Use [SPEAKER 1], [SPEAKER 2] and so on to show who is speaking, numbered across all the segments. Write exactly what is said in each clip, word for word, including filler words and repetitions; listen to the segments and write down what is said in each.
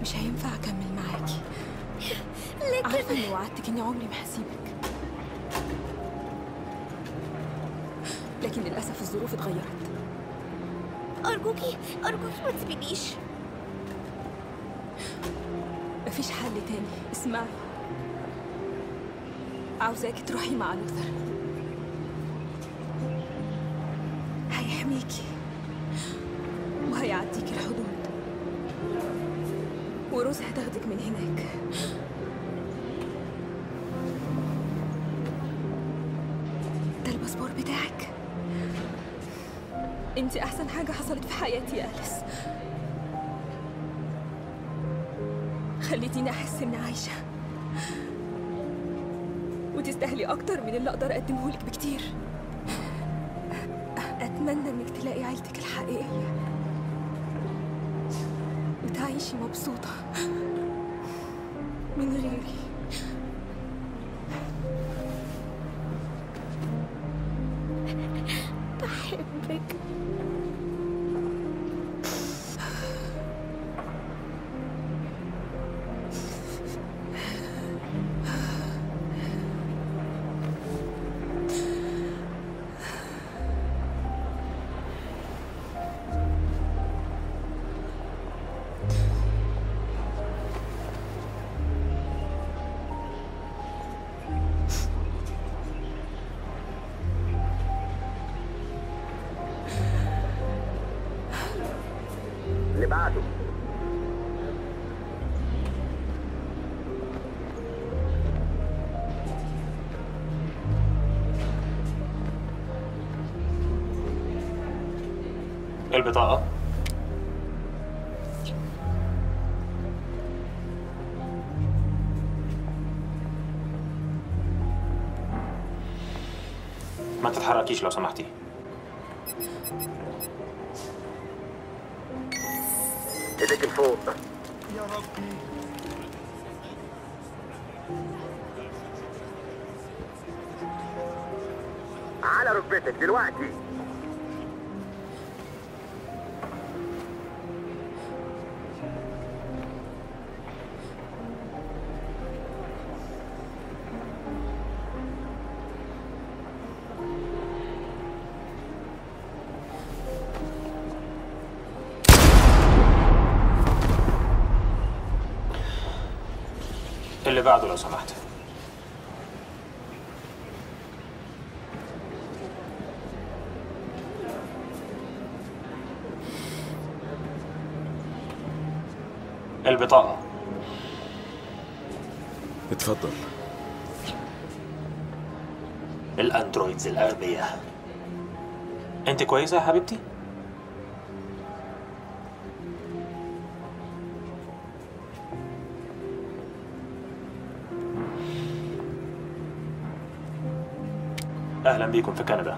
[SPEAKER 1] مش هينفع أكمل معاكي.
[SPEAKER 2] لكن
[SPEAKER 1] عارفة إني وعدتك إني عمري ما هسيبك، لكن للأسف الظروف اتغيرت.
[SPEAKER 2] أرجوكي أرجوكي ما تسيبينيش.
[SPEAKER 1] مفيش حل تاني. اسمعي، عاوزاكي تروحي مع لوثر، هيحميكي وهيعديكي الحدود، وروز هتاخدك من هناك. ده الباسبور بتاعك. انتي احسن حاجة حصلت في حياتي يا أليس. خليتيني احس اني عايشة، وتستاهلي اكتر من اللي اقدر اقدمه لك بكتير. اتمنى انك تلاقي عيلتك الحقيقية وتعيشي مبسوطة من غيري.
[SPEAKER 2] بحبك.
[SPEAKER 3] اللي بعده.
[SPEAKER 4] البطاقة. ما تتحركيش لو سمحتي.
[SPEAKER 3] ايديك لفوق.
[SPEAKER 5] يا ربي.
[SPEAKER 3] على ركبتك دلوقتي.
[SPEAKER 4] اللي بعده لو سمحت. البطاقة.
[SPEAKER 5] اتفضل.
[SPEAKER 4] الأندرويدز الأغبياء. أنت كويسة يا حبيبتي؟ أهلا بيكم في كندا.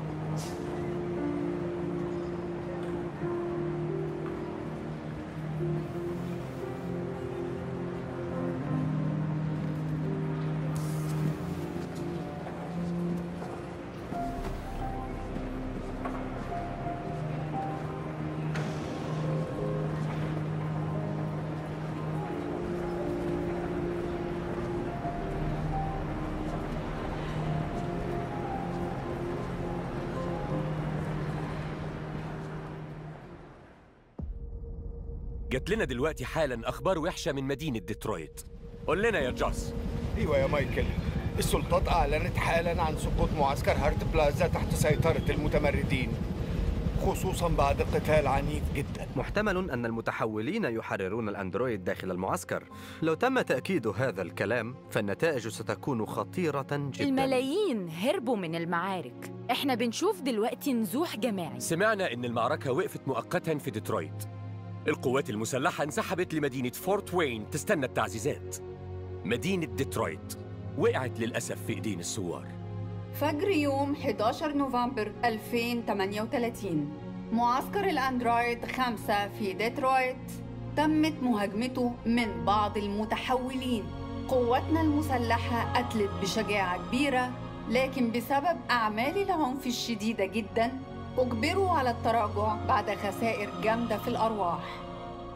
[SPEAKER 6] جات لنا دلوقتي حالا أخبار وحشة من مدينة ديترويت. قول لنا يا جاس.
[SPEAKER 5] ايوه يا مايكل، السلطات اعلنت حالا عن سقوط معسكر هارت بلازا تحت سيطرة المتمردين، خصوصا بعد قتال عنيف جدا.
[SPEAKER 7] محتمل أن المتحولين يحررون الأندرويد داخل المعسكر. لو تم تأكيد هذا الكلام فالنتائج ستكون خطيرة جدا.
[SPEAKER 8] الملايين هربوا من المعارك. احنا بنشوف دلوقتي نزوح جماعي.
[SPEAKER 6] سمعنا إن المعركة وقفت مؤقتا في ديترويت. القوات المسلحة انسحبت لمدينة فورت وين تستنى التعزيزات. مدينة ديترويت وقعت للأسف في إيدين الثوار.
[SPEAKER 9] فجر يوم أحد عشر نوفمبر ألفين وثمانية وثلاثين، معسكر الأندرويد خمسة في ديترويت تمت مهاجمته من بعض المتحولين. قواتنا المسلحة قتلت بشجاعة كبيرة، لكن بسبب أعمال العنف الشديدة جداً أجبروا على التراجع بعد خسائر جامدة في الأرواح.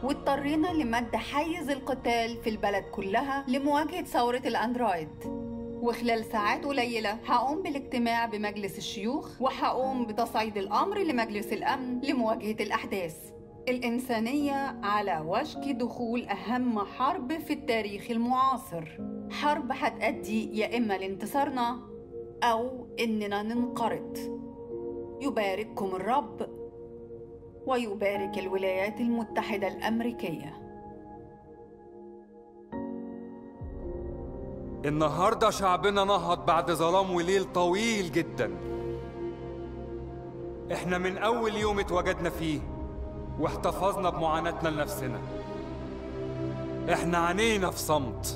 [SPEAKER 9] واضطرينا لمد حيز القتال في البلد كلها لمواجهة ثورة الأندرويد. وخلال ساعات قليلة هقوم بالاجتماع بمجلس الشيوخ، وهقوم بتصعيد الأمر لمجلس الأمن لمواجهة الأحداث. الإنسانية على وشك دخول أهم حرب في التاريخ المعاصر، حرب هتأدي يا إما لانتصارنا أو إننا ننقرض. يبارككم الرب ويبارك الولايات المتحدة الأمريكية.
[SPEAKER 10] النهاردة شعبنا نهض بعد ظلام وليل طويل جدا. احنا من أول يوم اتوجدنا فيه واحتفظنا بمعاناتنا لنفسنا. احنا عانينا في صمت،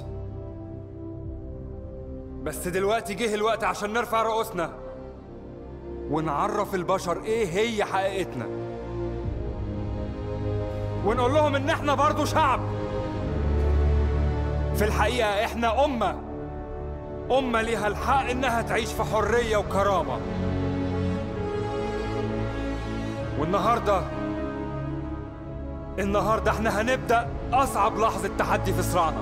[SPEAKER 10] بس دلوقتي جه الوقت عشان نرفع رؤوسنا ونعرف البشر ايه هي حقيقتنا، ونقول لهم ان احنا برضو شعب. في الحقيقة احنا أمة أمة ليها الحق انها تعيش في حرية وكرامة. والنهاردة النهاردة احنا هنبدأ أصعب لحظة تحدي في صراعنا.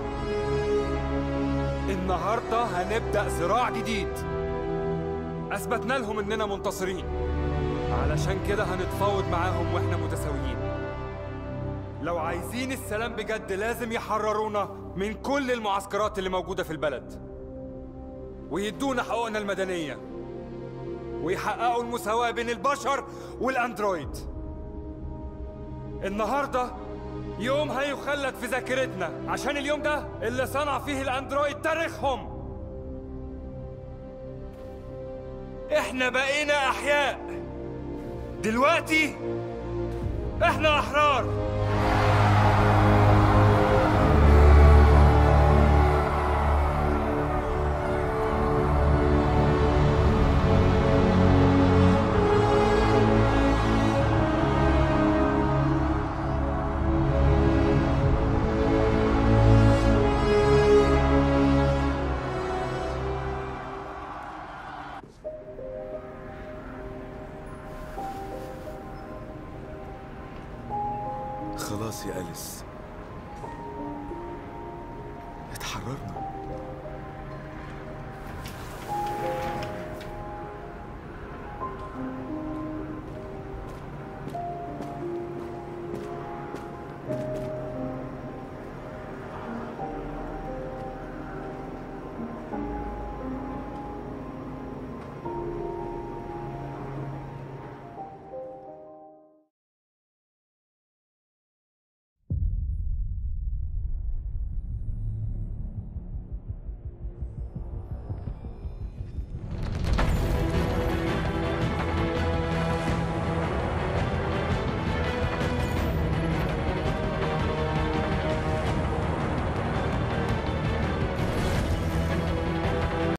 [SPEAKER 10] النهاردة هنبدأ صراع جديد أثبتنا لهم إننا منتصرين، علشان كده هنتفاوض معاهم وإحنا متساويين. لو عايزين السلام بجد لازم يحررونا من كل المعسكرات اللي موجودة في البلد، ويدونا حقوقنا المدنية، ويحققوا المساواة بين البشر والأندرويد. النهاردة يوم هيخلد في ذاكرتنا، عشان اليوم ده اللي صنع فيه الأندرويد تاريخهم. احنا بقينا أحياء دلوقتي، احنا أحرار.
[SPEAKER 11] خلاص يا أليس،